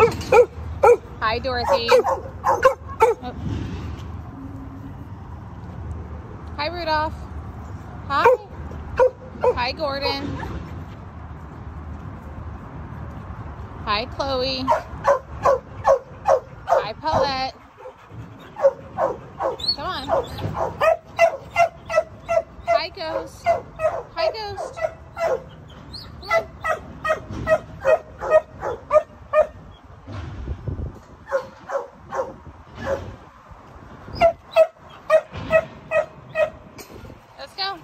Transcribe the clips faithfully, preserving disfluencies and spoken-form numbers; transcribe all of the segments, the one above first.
Hi, Dorothy. Oh. Hi, Rudolph. Hi. Hi, Gordon. Hi, Chloe. Hi, Paulette. Come on. Hi, Ghost. Hi, Ghost. Come on. Let's go.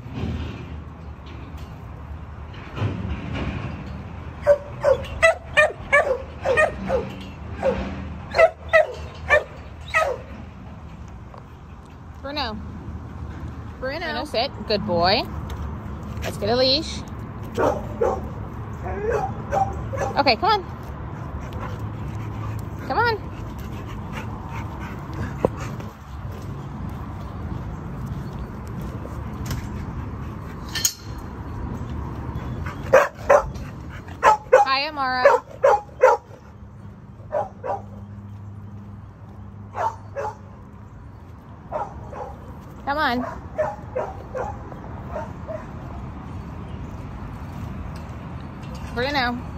Bruno. Bruno. Bruno, sit. Good boy. Let's get a leash. Okay, come on. Come on. Hi, Amara. Come on. Bruno.